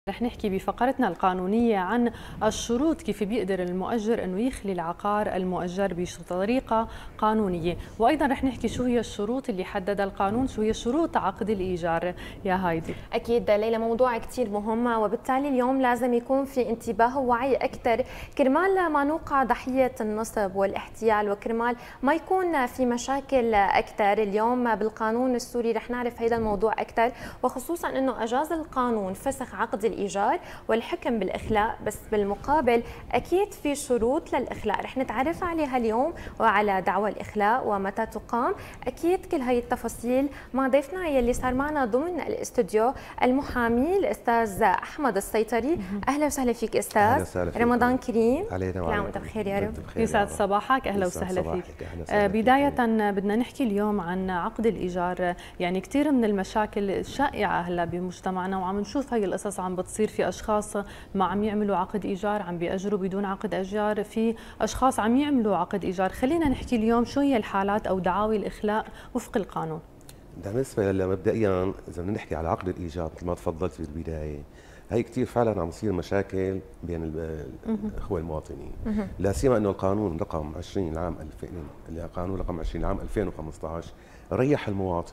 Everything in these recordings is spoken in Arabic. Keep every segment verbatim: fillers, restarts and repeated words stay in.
رح نحكي بفقرتنا القانونية عن الشروط كيف بيقدر المؤجر أنه يخلي العقار المؤجر بطريقة قانونية، وأيضا رح نحكي شو هي الشروط اللي حددها القانون، شو هي شروط عقد الإيجار. يا هايدي. أكيد ليلى، موضوع كتير مهم، وبالتالي اليوم لازم يكون في انتباه ووعي أكثر كرمال ما نوقع ضحية النصب والاحتيال، وكرمال ما يكون في مشاكل أكثر. اليوم بالقانون السوري رح نعرف هذا الموضوع أكثر، وخصوصا أنه أجاز القانون فسخ عقد الإيجار والحكم بالإخلاء، بس بالمقابل أكيد في شروط للإخلاء رح نتعرف عليها اليوم، وعلى دعوى الإخلاء ومتى تقام. أكيد كل هاي التفاصيل مع ضيفنا يلي صار معنا ضمن الاستوديو، المحامي الأستاذ أحمد السيطري. أهلا وسهلا فيك أستاذ. أهلا وسهلا فيك. رمضان كريم علينا وعليكم. وأنت بخير يا رب. يسعد صباحك. أهلا وسهلا فيك. أهلا بداية بدنا نحكي اليوم عن عقد الإيجار. يعني كثير من المشاكل الشائعة هلا بمجتمعنا، وعم نشوف هاي القصص عم بتصير في أشخاص ما عم يعملوا عقد إيجار، عم بيأجروا بدون عقد إيجار، في أشخاص عم يعملوا عقد إيجار. خلينا نحكي اليوم شو هي الحالات أو دعاوي الإخلاء وفق القانون. بالنسبة مبدئيا إذا بدنا نحكي على عقد الإيجار مثل ما تفضلت في البداية، هي كثير فعلا عم تصير مشاكل بين الإخوة المواطنين، لا سيما انه القانون رقم عشرين لعام ألفين، القانون رقم عشرين لعام ألفين وخمسطعش ريح المواطن.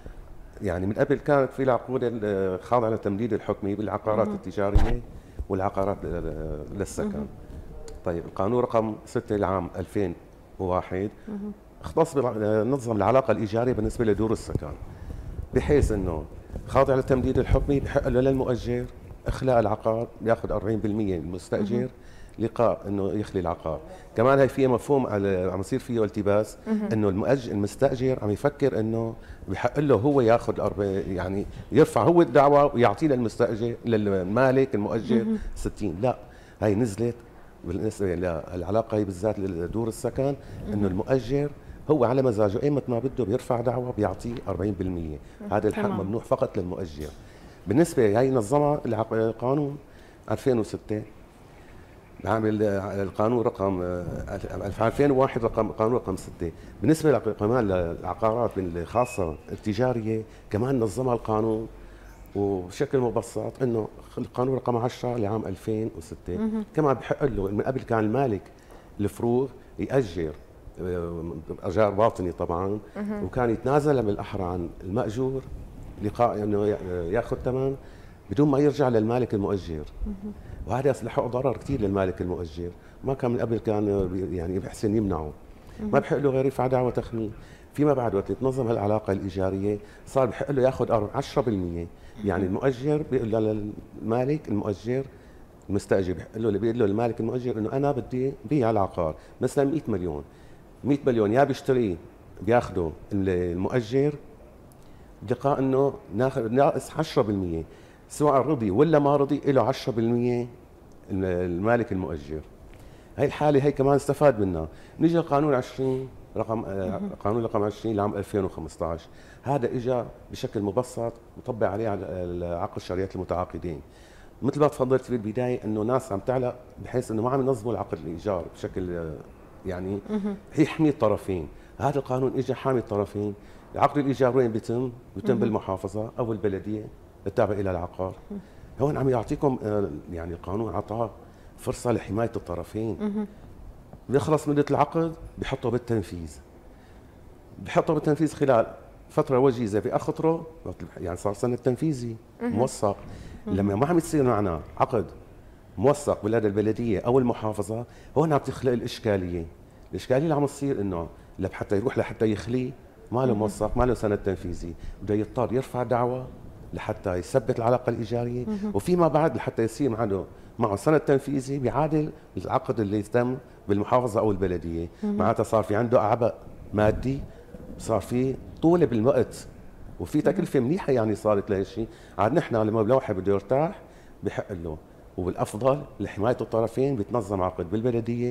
يعني من قبل كانت في العقود خاضعة للتمديد الحكمي بالعقارات التجارية والعقارات للسكن. طيب القانون رقم ستة لعام ألفين وواحد اختص نظم العلاقة الإيجارية بالنسبة لدور السكن، بحيث انه خاضع للتمديد الحكمي بحق له للمؤجر اخلاء العقار، بياخذ أربعين بالمئة المستاجر لقاء انه يخلي العقار. كمان هي فيها مفهوم عم يصير فيه التباس، انه المؤجر المستاجر عم يفكر انه بحق له هو ياخذ يعني يرفع هو الدعوه ويعطيه للمستاجر للمالك المؤجر ستين. لا، هي نزلت بالنسبه للعلاقه هي بالذات لدور السكن، انه المؤجر هو على مزاجه ايمت ما بده بيرفع دعوه بيعطيه أربعين بالمئة. هذا الحق ممنوع فقط للمؤجر. بالنسبه هي نظمها القانون ألفين وستة، عامل القانون رقم ألفين وواحد رقم قانون رقم ستة. بالنسبه كمان للعقارات الخاصه التجاريه كمان نظمها القانون وبشكل مبسط، انه القانون رقم عشرة لعام ألفين وستة كمان بحق له من قبل كان المالك الفروغ يأجر اجار باطني طبعا، وكان يتنازل بالاحرى عن المأجور لقاء انه ياخذ ثمن بدون ما يرجع للمالك المؤجر، وهذا يصلحه ضرر كثير للمالك المؤجر. ما كان من قبل كان يعني بحسن يمنعه، ما بحق له غير يرفع دعوى تخمين. فيما بعد وقت تنظم هالعلاقه الايجاريه صار بحق له ياخذ عشرة بالمئة. يعني المؤجر بيقول للمالك المؤجر المستاجر بحق له بيقول له المالك المؤجر انه انا بدي بيع العقار مثلا مئة مليون، مئة مليون يا بيشتريه بياخذه المؤجر لقاء انه ناخذ ناقص عشرة بالمئة، سواء رضي ولا ما رضي له عشرة بالمئة المالك المؤجر. هي الحاله هي كمان استفاد منها. نيجي قانون عشرين رقم قانون رقم عشرين لعام ألفين وخمسطعش، هذا اجى بشكل مبسط وطبق عليه على عقد شريات المتعاقدين. مثل ما تفضلت في البدايه انه ناس عم تعلق بحيث انه ما عم ينظموا العقد الايجار بشكل يعني هي حمي الطرفين. هذا القانون اجى حامي الطرفين. عقد الايجار وين بيتم؟ بيتم بالمحافظه او البلديه التابعه الى العقار. هون عم يعطيكم يعني القانون عطاه فرصه لحمايه الطرفين. بيخلص مده العقد بحطه بالتنفيذ، بحطه بالتنفيذ خلال فتره وجيزه باخطره، يعني صار سنه تنفيذي موثق. لما ما عم يصير معنا عقد موثق بلدى البلديه او المحافظه، هون عم تخلق الاشكاليه. الاشكاليه اللي عم تصير انه لحتى يروح لحتى يخليه ما له موثق، ما له سند تنفيذي، بده يضطر يرفع دعوى لحتى يثبت العلاقه الايجاريه، وفيما بعد لحتى يصير معه معه سند تنفيذي بيعادل العقد اللي تم بالمحافظه او البلديه. معناتها صار في عنده عبء مادي، صار في طوله بالوقت، وفي تكلفه منيحه يعني صارت لهالشيء. عاد نحن لما الواحد بده يرتاح بحق له، والافضل لحمايه الطرفين بيتنظم عقد بالبلديه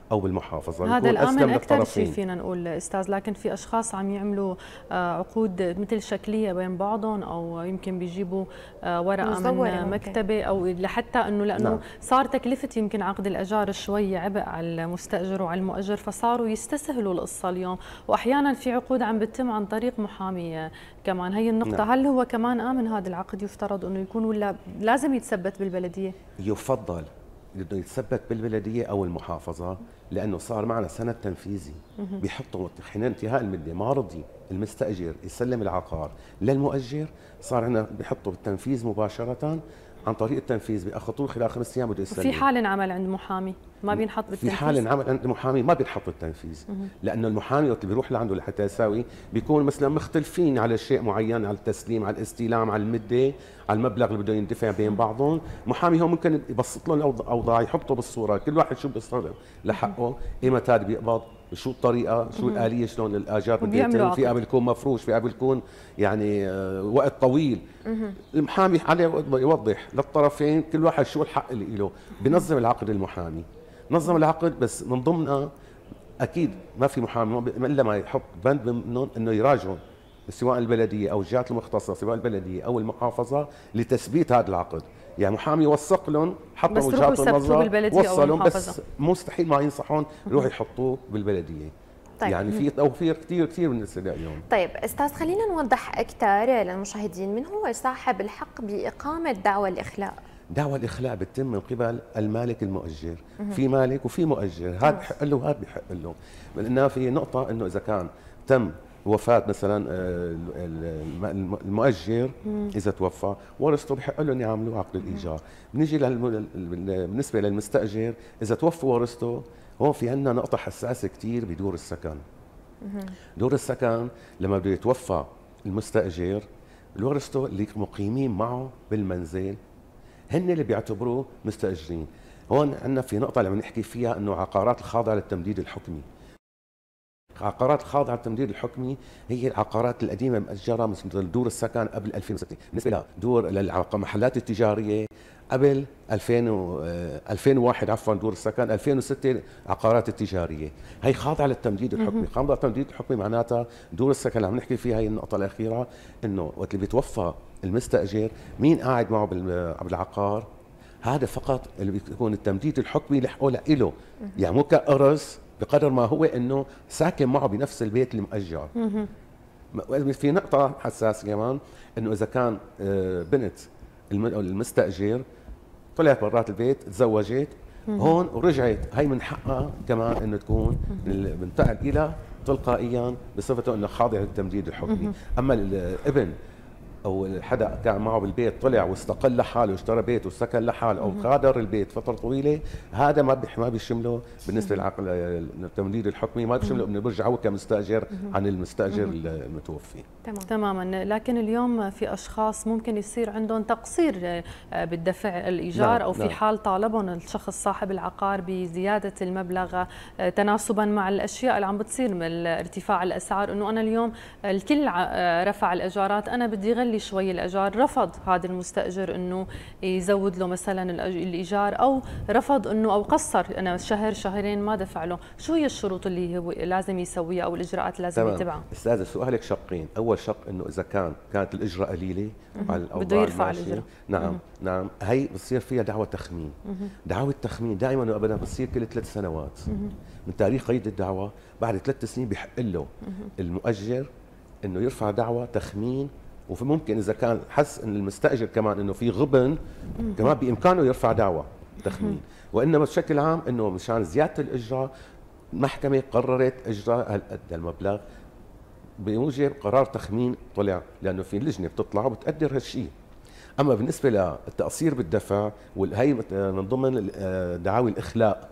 او بالمحافظه. هذا الامن اكثر شيء فينا نقول استاذ، لكن في اشخاص عم يعملوا عقود مثل شكليه بين بعضهم، او يمكن بيجيبوا ورقه من مكتبه، او لحتى انه لانه نعم. صار تكلفه يمكن عقد الاجار شوي عبء على المستاجر وعلى المؤجر، فصاروا يستسهلوا القصه اليوم، واحيانا في عقود عم بتتم عن طريق محامي كمان. هي النقطه نعم. هل هو كمان امن هذا العقد يفترض انه يكون، ولا لازم يتثبت بالبلديه؟ يفضل انه يتثبت بالبلديه او المحافظه، لانه صار معنا سند تنفيذي بيحطوا حين انتهاء المده ما رضي المستاجر يسلم العقار للمؤجر، صار عندنا بيحطوا بالتنفيذ مباشره عن طريق التنفيذ بياخذوه خلال خمس ايام بده يسلم. في حال انعمل عند محامي ما بينحط بالتنفيذ؟ في حال انعمل عند محامي ما بينحط بالتنفيذ، لانه المحامي وقت اللي بيروح لعنده لحتى يساوي بيكون مثلا مختلفين على شيء معين، على التسليم، على الاستلام، على المده، على المبلغ اللي بده يندفع بين بعضهم. محامي هو ممكن يبسط لهم الاوضاع، يحطه بالصوره كل واحد شو بيستخدم لحقه، ايمتى بيقبض، شو الطريقه، شو الاليه، شلون الاجار بده يتم، في قبل يكون مفروش، في قبل يكون يعني وقت طويل. المحامي عليه يوضح للطرفين كل واحد شو الحق اللي له، بنظم العقد المحامي، نظم العقد، بس من ضمنها اكيد ما في محامي الا ما يحط بند منهم انه يراجعوا سواء البلديه او الجهات المختصه، سواء البلديه او المحافظه، لتثبيت هذا العقد. يعني محامي وثق لهم، حطوا وجهات النظر، وصلهم، بس مستحيل ما ينصحون يروحوا يحطوه بالبلديه. طيب. يعني في توفير كثير كثير بالنسبه اليوم. طيب استاذ، خلينا نوضح اكثر للمشاهدين، من هو صاحب الحق باقامه دعوى الاخلاء؟ دعوى الاخلاء بتتم من قبل المالك المؤجر، في مالك وفي مؤجر، هذا بحق له وهذا بحق له. لانه في نقطه انه اذا كان تم وفاه مثلا المؤجر، اذا توفى ورثته بحق له ان يعملوا عقد الايجار. بنيجي بالنسبه للمستاجر، اذا توفى ورثته، هون في عندنا نقطه حساسه كثير بدور السكن. دور السكن لما بده يتوفى المستاجر، ورثته اللي مقيمين معه بالمنزل هن اللي بيعتبروه مستاجرين. هون عندنا في نقطه لما نحكي فيها انه عقارات الخاضعه للتمديد الحكمي. عقارات الخاضعه للتمديد الحكمي هي العقارات القديمه مأجره مثل دور السكن قبل ألفين وستة، بالنسبه لدور للمحلات التجاريه قبل ألفين وواحد عفوا دور السكن، ألفين وستة عقارات التجاريه، هي خاضعه للتمديد الحكمي. خاضعه للتمديد الحكمي معناتها دور السكن اللي عم نحكي فيها هي النقطه الاخيره، انه وقت اللي بيتوفى المستاجر مين قاعد معه بالعقار، هذا فقط اللي بيكون التمديد الحكمي لحقه له، يعني مو كأرز بقدر ما هو انه ساكن معه بنفس البيت المؤجر. في نقطه حساسه كمان، انه اذا كان بنت المستاجر طلعت برات البيت تزوجت هون ورجعت، هي من حقها كمان انه تكون بنتقل الى تلقائيا بصفته انه خاضع للتمديد الحكمي. اما الابن او حدا كان معه بالبيت طلع واستقل لحاله واشترى بيت وسكن لحاله او غادر البيت فتره طويله، هذا ما ما بيشمله بالنسبه للعقد التمديد الحكمي، ما بيشمله انه بيرجع هو كمستاجر عن المستاجر المتوفي. تمام. تماما. لكن اليوم في اشخاص ممكن يصير عندهم تقصير بالدفع الايجار، نعم. او في نعم. حال طالبهم الشخص صاحب العقار بزياده المبلغ تناسبا مع الاشياء اللي عم بتصير من ارتفاع الاسعار، انه انا اليوم الكل رفع الايجارات، انا بدي غلي شوي الايجار. رفض هذا المستاجر انه يزود له مثلا الايجار، او رفض انه او قصر انا شهر شهرين ما دفع له، شو هي الشروط اللي هو لازم يسويها او الاجراءات اللي لازم يتبعها؟ استاذ سؤالك شقين، اول شق انه اذا كان كانت الاجره قليله على بده يرفع الاجره، نعم مم. نعم، هي بتصير فيها دعوى تخمين. دعوى التخمين دائما وابدا بتصير كل ثلاث سنوات مم. من تاريخ قيد الدعوه، بعد ثلاث سنين بحق له المؤجر انه يرفع دعوى تخمين، وممكن اذا كان حس ان المستاجر كمان انه في غبن كمان بامكانه يرفع دعوى تخمين. وانما بشكل عام انه مشان زياده الاجره المحكمه قررت اجراء هالقد المبلغ بموجب قرار تخمين طلع، لانه في لجنه بتطلع وبتقدر هالشيء. اما بالنسبه للتقصير بالدفع وهي من ضمن دعاوي الاخلاء،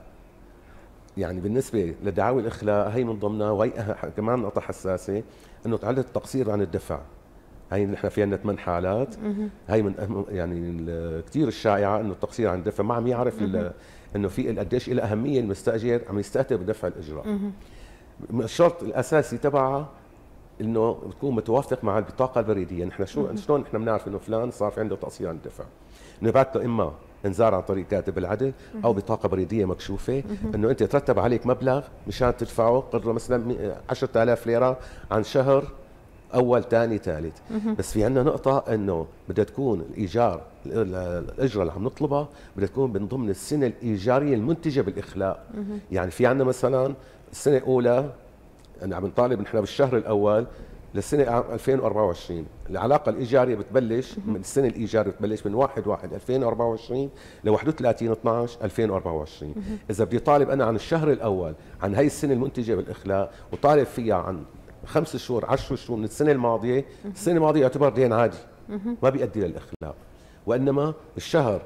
يعني بالنسبه لدعاوي الاخلاء هي من ضمنها، وهي كمان نقطه حساسه انه تعلق التقصير عن الدفع. هي نحن في عندنا ثمان حالات، هي من يعني كثير الشائعه انه التقصير عن الدفع، ما عم يعرف انه في قديش له اهميه المستاجر عم يستهتر بدفع الاجره. الشرط الاساسي تبعها انه تكون متوافق مع البطاقه البريديه. نحن شو شلون نحن بنعرف انه فلان صار في عنده تقصير عن الدفع؟ نبعث له اما انذار عن طريق كاتب العدل او بطاقه بريديه مكشوفه انه انت ترتب عليك مبلغ مشان تدفعه قدره مثلا عشرة آلاف ليره عن شهر اول ثاني ثالث. بس في عندنا نقطه انه بدها تكون الايجار الاجره اللي عم نطلبها بدها تكون من ضمن السنه الايجاريه المنتجه بالاخلاء. يعني في عندنا مثلا السنه الاولى أنا عم نطالب نحن بالشهر الاول للسنه ألفين وأربعة وعشرين، العلاقه الايجاريه بتبلش من السنه الايجاريه بتبلش من واحد واحد ألفين وأربعة وعشرين ل واحد وثلاثين اثنعش ألفين وأربعة وعشرين. اذا بدي طالب انا عن الشهر الاول عن هي السنه المنتجه بالاخلاء وطالب فيها عن خمس شهور عشر شهور من السنه الماضيه، السنه الماضيه يعتبر دين عادي ما بيؤدي للاخلاء. وانما الشهر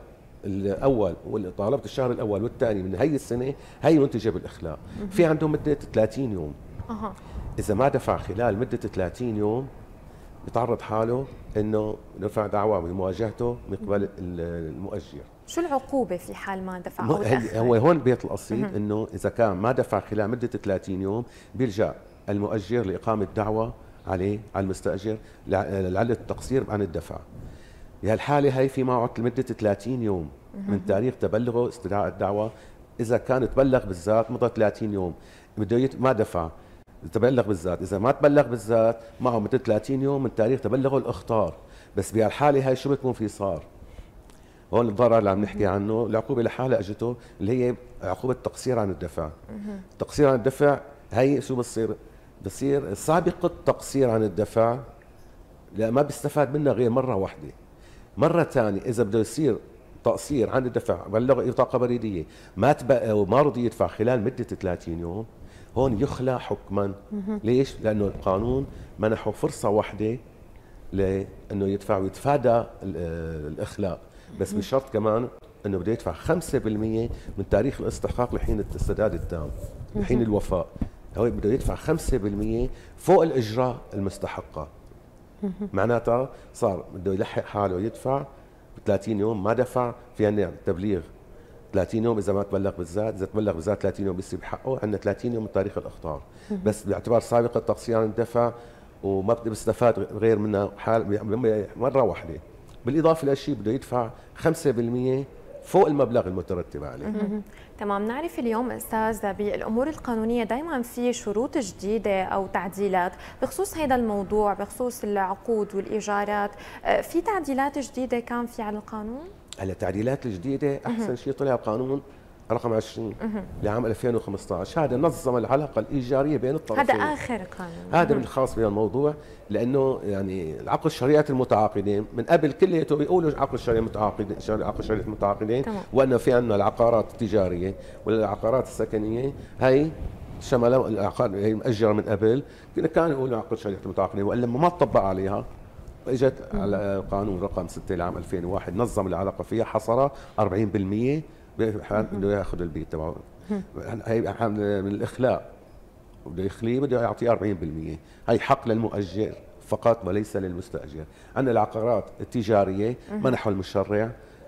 الاول طالبت الشهر الاول والثاني من هي السنه هي منتجه بالاخلاء. في عندهم مده ثلاثين يوم. اذا ما دفع خلال مده ثلاثين يوم بيتعرض حاله انه نرفع دعوى بمواجهته من قبل المؤجر. شو العقوبه في حال ما دفع او تاخر؟ هو هون بيت القصيد انه اذا كان ما دفع خلال مده ثلاثين يوم بيلجا المؤجر لاقامه دعوى عليه على المستاجر لعله التقصير عن الدفع. بهالحاله هي في معه لمده ثلاثين يوم من تاريخ تبلغه استدعاء الدعوى. اذا كان تبلغ بالذات مضى ثلاثين يوم بده ما دفع تبلغ بالذات، اذا ما تبلغ بالذات معه مده ثلاثين يوم من تاريخ تبلغه الاخطار. بس بهالحاله هي شو بتكون في صار؟ هون الضرر اللي عم نحكي عنه العقوبه لحالها اجته اللي هي عقوبه تقصير عن الدفع. التقصير عن الدفع هي شو بتصير؟ بصير سابقه التقصير عن الدفع لا ما بيستفاد منها غير مره واحده. مره ثانيه اذا بده يصير تقصير عن الدفع بلغ بطاقه بريديه ما تبقى وما رضي يدفع خلال مده ثلاثين يوم هون يخلى حكما. ليش؟ لانه القانون منحه فرصه واحده لانه يدفع ويتفادى الاخلاء، بس بشرط كمان انه بده يدفع خمسة بالمئة من تاريخ الاستحقاق لحين السداد التام لحين الوفاء. هو بده يدفع خمسة بالمئة فوق الاجراء المستحقه. معناتها صار بده يلحق حاله يدفع ثلاثين يوم ما دفع في عندنا تبليغ ثلاثين يوم اذا ما تبلغ بالذات، اذا تبلغ بالذات ثلاثين يوم بيصير بحقه عندنا ثلاثين يوم من تاريخ الاخطار. بس باعتبار سابقه التقصير عن الدفع وما بيستفاد غير منها حال مره واحده. بالاضافه لهالشيء بده يدفع خمسة بالمئة فوق المبلغ المترتب عليه. تمام. نعرف اليوم استاذ بالامور القانونيه دائما في شروط جديده او تعديلات بخصوص هذا الموضوع، بخصوص العقود والايجارات. في تعديلات جديده كان في على القانون؟ هلا التعديلات الجديده احسن شيء طلع القانون رقم عشرين لعام ألفين وخمسة عشر. هذا نظم العلاقه الايجاريه بين الطرفين. هذا اخر قانون. هذا الخاص بالموضوع لانه يعني العقد الشريعه المتعاقدين من قبل كليته بيقولوا عقد الشريعه المتعاقدين عقد الشريعه المتعاقدين وانه في عندنا العقارات التجاريه والعقارات السكنيه هي شملوا العقار هي مأجره من قبل كانوا يقولوا عقد شريعه المتعاقدين ولما ما طبق عليها اجت على قانون رقم ستة لعام ألفين وواحد نظم العلاقه فيها حصرها أربعين بالمئة بده ياخذ البيت تبعه هي من الاخلاء بده يخليه بده يعطيه أربعين بالمئة. هي حق للمؤجر فقط وليس للمستاجر. عندنا العقارات التجاريه منحوا المشرع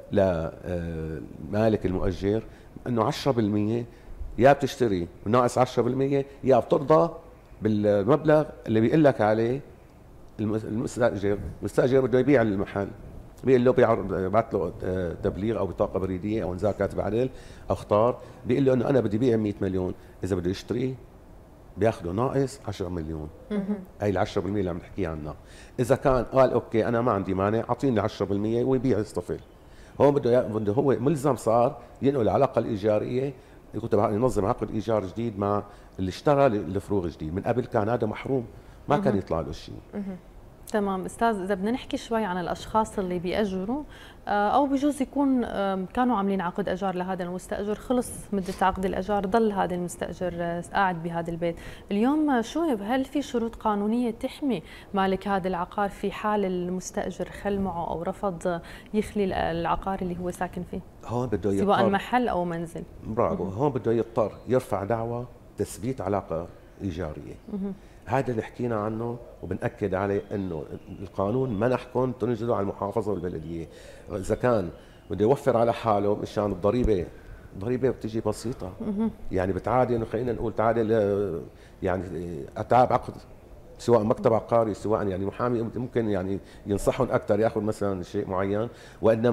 لمالك المؤجر انه عشرة بالمئة يا بتشتري وناقص عشرة بالمئة يا بترضى بالمبلغ اللي بيقول لك عليه المستاجر. المستاجر بده يبيع المحل بيقول له بيبعث له تبليغ او بطاقه بريديه او انذار كاتب عدل او اختار بيقول له انه انا بدي بيع مئة مليون، اذا بده يشتري بياخذه ناقص عشرة مليون. هي ال عشرة بالمئة اللي عم نحكي عنها. اذا كان قال اوكي انا ما عندي مانع اعطيني عشرة بالمئة ويبيع يصطفل. هون بده بده هو ملزم صار ينقل العلاقه الايجاريه ينظم عقد ايجار جديد مع اللي اشترى الفروغ جديد. من قبل كان هذا محروم ما كان يطلع له شيء. تمام استاذ، اذا بدنا نحكي شوي عن الاشخاص اللي بيأجروا او بجوز يكون كانوا عاملين عقد اجار لهذا المستاجر خلص مده عقد الاجار ضل هذا المستاجر قاعد بهذا البيت، اليوم شو هل في شروط قانونيه تحمي مالك هذا العقار في حال المستاجر خل معه او رفض يخلي العقار اللي هو ساكن فيه؟ هون بده يضطر سواء محل او منزل. برافو. هون بده يضطر يرفع دعوى تثبيت علاقه ايجاريه. هذا اللي حكينا عنه وبنأكد عليه انه القانون منحكم تنزلوا على المحافظه والبلديه. اذا كان بده يوفر على حاله مشان الضريبه، الضريبه بتجي بسيطه يعني بتعادل انه خلينا نقول تعادل يعني اتعاب عقد سواء مكتب عقاري سواء يعني محامي ممكن يعني ينصحهم اكثر ياخذ مثلا شيء معين، وانما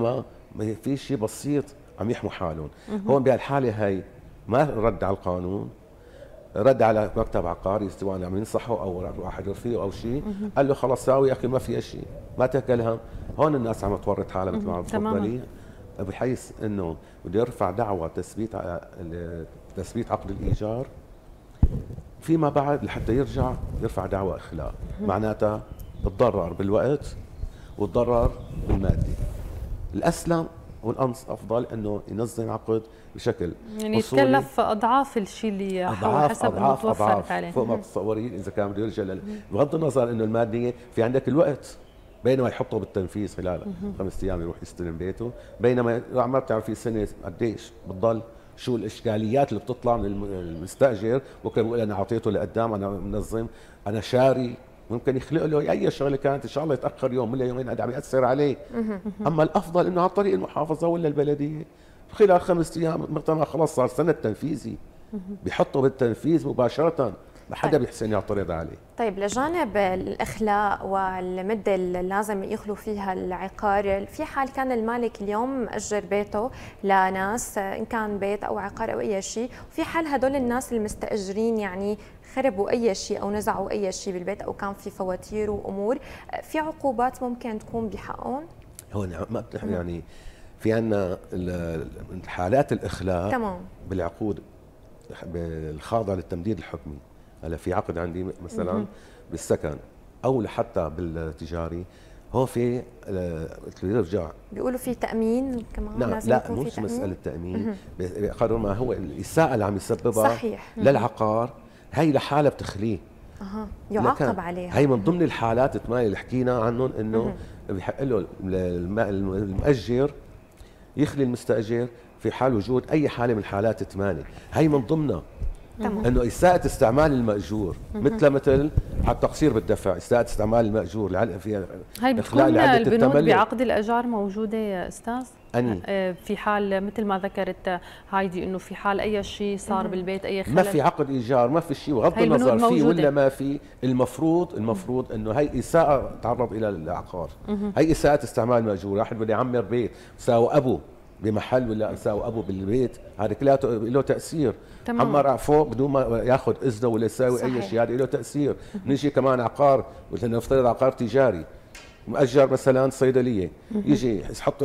ما في شيء بسيط عم يحموا حالهم. هون بهالحاله هي ما رد على القانون، رد على مكتب عقاري سواء عم ينصحه او واحد رفيقه او شيء، قال له خلص ساوي يا اخي ما في شيء، ما تاكل هم. هون الناس عم تورط حالها مثل ما عم تفضلي، بحيث انه بده يرفع دعوى تثبيت تثبيت عقد الايجار، فيما بعد لحتى يرجع يرفع دعوى اخلاء، معناتها تضرر بالوقت وتضرر بالمادي. الاسلم والأنص أفضل أنه ينظم عقد بشكل يعني يتكلف أضعاف الشيء اللي أضعاف حسب أضعاف المتوفر عليه فوق ما تتصورين. إذا كان بده يرجع بغض النظر أنه المادية في عندك الوقت، بينما يحطه بالتنفيذ خلال خمس أيام يروح يستلم بيته، بينما ما بتعرفي سنة قديش بتضل شو الإشكاليات اللي بتطلع من المستأجر. بكره بقول أنا أعطيته لقدام، أنا منظم، أنا شاري، ممكن يخلق له اي شغله كانت ان شاء الله يتاخر يوم ولا يومين قد عم ياثر عليه. اما الافضل انه عن طريق المحافظه ولا البلديه خلال خمس ايام مثلا خلاص صار سنه تنفيذي بيحطه بالتنفيذ مباشره، ما حدا بيحسن يعترض عليه. طيب لجانب الاخلاء والمده اللي لازم يخلو فيها العقار، في حال كان المالك اليوم مأجر بيته لناس ان كان بيت او عقار او اي شيء، وفي حال هدول الناس المستاجرين يعني خربوا اي شيء او نزعوا اي شيء بالبيت او كان في فواتير وامور، في عقوبات ممكن تكون بحقهم؟ هون ما يعني في عندنا حالات الاخلاء تمام بالعقود الخاضعه للتمديد الحكمي. هلا في عقد عندي مثلا بالسكن او حتى بالتجاري، هون في بيرجع بيقولوا في تامين كمان. نعم لا مش مساله تامين، بقدر ما هو الاساءه اللي عم يسببها صحيح للعقار هي لحالها بتخليه اها يعاقب عليها. هي من ضمن الحالات الثمانيه اللي حكينا عنهم، انه بحق له المؤجر يخلي المستاجر في حال وجود اي حاله من حالات الثمانيه. هي من ضمنها انه اساءة استعمال المأجور، مثل مثل على التقصير بالدفع، اساءة استعمال المأجور اللي فيها هي بتكون البنود بعقد الاجار موجوده يا استاذ؟ أني في حال مثل ما ذكرت هايدي انه في حال اي شيء صار بالبيت اي خلل، ما في عقد ايجار، ما في شيء، بغض النظر في ولا ما في، المفروض المفروض انه هي اساءة تعرض الى العقار. هي اساءة استعمال مأجور، واحد بده يعمر بيت ساوى ابوه بمحل ولا ساوى ابوه بالبيت، هذا كله له تاثير. تمام. عمر فوق بدون ما ياخذ اذنه ولا يساوي اي شيء، هذا له تاثير. نجي كمان عقار، نفترض عقار تجاري مؤجر مثلا صيدليه، يجي يحط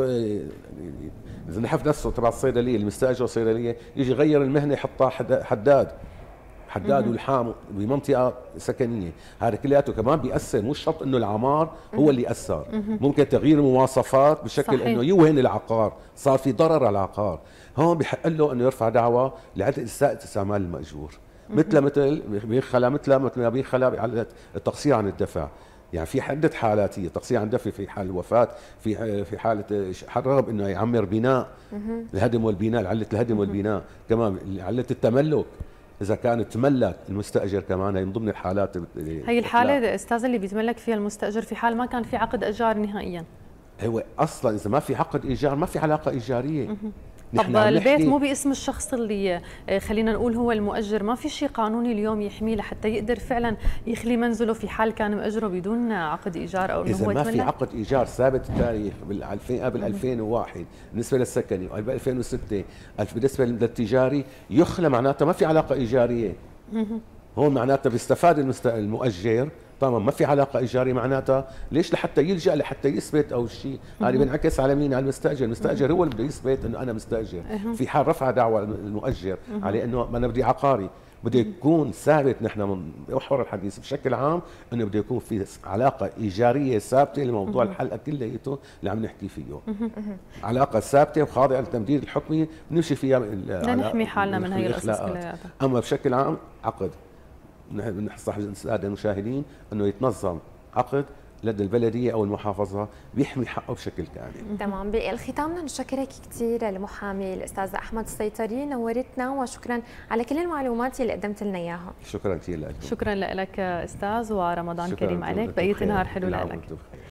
اذا نحف نفسه تبع الصيدليه المستاجر صيدليه، يجي يغير المهنه يحطها حداد حداد والحام بمنطقه سكنيه، هذا كلياته كمان بياثر. مش شرط انه العمار هو اللي اثر، ممكن تغيير المواصفات بشكل انه يوهن العقار، صار في ضرر على العقار. هون بحق له انه يرفع دعوى لعدم اساءة استعمال المأجور، مثل مثل بيخلى مثل مثل ما بيخلى على التقصير عن الدفع. يعني في عدة حالات، هي تقصير عن دفع في حال الوفاة، في في حالة حرب انه يعمر بناء، الهدم والبناء، علة الهدم والبناء، كمان علة التملك إذا كان تملك المستأجر، كمان هي من ضمن الحالات. هي الحالة أستاذ اللي بيتملك فيها المستأجر في حال ما كان في عقد إيجار نهائيا. هو أصلا إذا ما في عقد إيجار ما في علاقة إيجارية. طب البيت مو باسم الشخص اللي خلينا نقول هو المؤجر، ما في شيء قانوني اليوم يحميه لحتى يقدر فعلا يخلي منزله في حال كان مأجره بدون عقد إيجار أو إنه هو إذا ما يتملك؟ في عقد إيجار ثابت التاريخ قبل ألفين وواحد بالنسبة للسكني وقبل ألفين وستة بالنسبة للتجاري، يخلى معناتها ما في علاقة إيجارية. هون معناتها بيستفاد المؤجر، طبعا ما في علاقه ايجاريه، معناتها ليش لحتى يلجا لحتى يثبت او شيء، هذا بينعكس على مين؟ على المستاجر. المستاجر هو اللي بده يثبت انه انا مستاجر. في حال رفع دعوى المؤجر على انه انا بدي عقاري، بده يكون ثابت. نحن من محور الحديث بشكل عام انه بده يكون في علاقه ايجاريه ثابته لموضوع الحلقه كلياته اللي عم نحكي فيه. علاقه ثابته وخاضعه للتمديد الحكمي بنمشي فيها نحمي حالنا من هي القصص كلياتها. اما بشكل عام عقد بننصح الساده المشاهدين انه يتنظم عقد لدى البلديه او المحافظه بيحمي حقه بشكل كامل. تمام. بالختام بدنا نشكرك كثير المحامي الاستاذ احمد السيطري، نورتنا وشكرا على كل المعلومات اللي قدمت لنا اياها. شكرا كثير لك. شكرا لك استاذ، ورمضان كريم عليك، بقيه نهار حلو لك.